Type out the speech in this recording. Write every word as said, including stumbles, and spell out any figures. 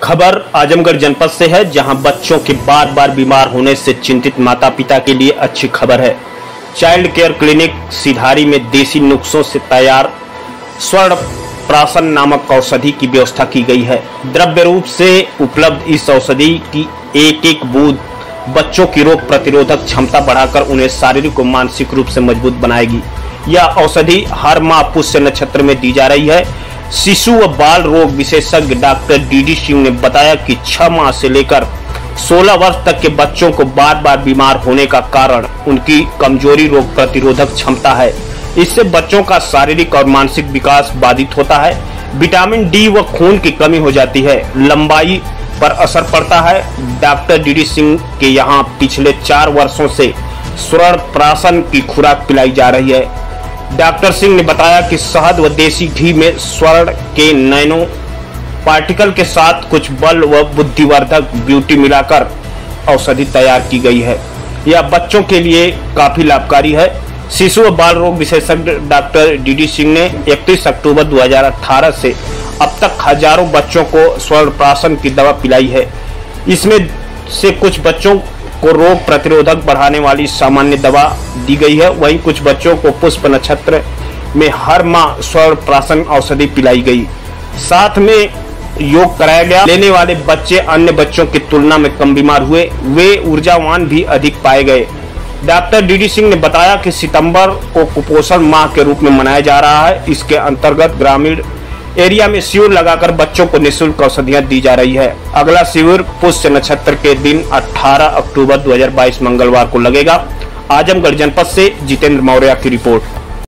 खबर आजमगढ़ जनपद से है, जहां बच्चों के बार बार बीमार होने से चिंतित माता पिता के लिए अच्छी खबर है। चाइल्ड केयर क्लिनिक सिधारी में देसी नुस्खों से तैयार स्वर्ण प्राशन नामक औषधि की व्यवस्था की गई है। द्रव्य रूप से उपलब्ध इस औषधि की एक एक बूंद बच्चों की रोग प्रतिरोधक क्षमता बढ़ाकर उन्हें शारीरिक और मानसिक रूप से मजबूत बनाएगी। यह औषधि हर माह पुष्य नक्षत्र में दी जा रही है। शिशु व बाल रोग विशेषज्ञ डॉक्टर डी डी सिंह ने बताया कि छह माह से लेकर सोलह वर्ष तक के बच्चों को बार बार बीमार होने का कारण उनकी कमजोरी रोग प्रतिरोधक क्षमता है। इससे बच्चों का शारीरिक और मानसिक विकास बाधित होता है। विटामिन डी व खून की कमी हो जाती है, लंबाई पर असर पड़ता है। डॉक्टर डी डी सिंह के यहाँ पिछले चार वर्षों से स्वर्ण प्राशन की खुराक पिलाई जा रही है। डॉक्टर सिंह ने बताया कि शहद व देसी घी में स्वर्ण के नैनो पार्टिकल के साथ कुछ बल व बुद्धिवर्धक ब्यूटी मिलाकर औषधि तैयार की गई है। यह बच्चों के लिए काफी लाभकारी है। शिशु व बाल रोग विशेषज्ञ डॉक्टर डी डी सिंह ने इकतीस अक्टूबर दो हज़ार अठारह से अब तक हजारों बच्चों को स्वर्ण प्राशन की दवा पिलाई है। इसमें से कुछ बच्चों को रोग प्रतिरोधक बढ़ाने वाली सामान्य दवा दी गई है, वहीं कुछ बच्चों को पुष्य नक्षत्र में हर माह स्वर्ण प्राशन औषधि पिलाई गई। साथ में योग कराया गया। लेने वाले बच्चे अन्य बच्चों की तुलना में कम बीमार हुए, वे ऊर्जावान भी अधिक पाए गए। डॉक्टर डी डी सिंह ने बताया कि सितंबर को कुपोषण माह के रूप में मनाया जा रहा है। इसके अंतर्गत ग्रामीण एरिया में शिविर लगाकर बच्चों को निःशुल्क औषधियां दी जा रही है। अगला शिविर पुष्य नक्षत्र के दिन अठारह अक्टूबर दो हज़ार बाईस मंगलवार को लगेगा। आजमगढ़ जनपद से जितेंद्र मौर्य की रिपोर्ट।